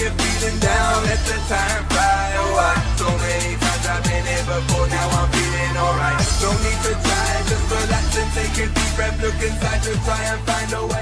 you're feeling down, let the time fly. Oh, so many times I've been here before, now I'm feeling alright. No need to try, just relax and take a deep breath. Look inside to try and find a way.